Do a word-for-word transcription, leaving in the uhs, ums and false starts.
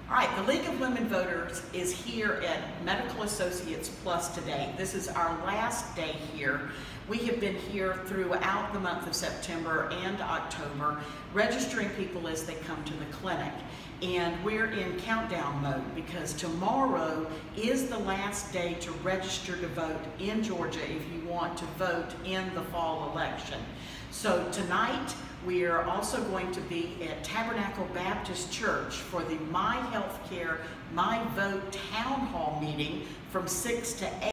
All right, the League of Women Voters is here at Medical Associates Plus today. This is our last day here. We have been here throughout the month of September and October, registering people as they come to the clinic. And we're in countdown mode because tomorrow is the last day to register to vote in Georgia if you want to vote in the fall election. So tonight, we are also going to be at Tabernacle Baptist Church for the My Healthcare, My Vote Town Hall meeting from six to eight.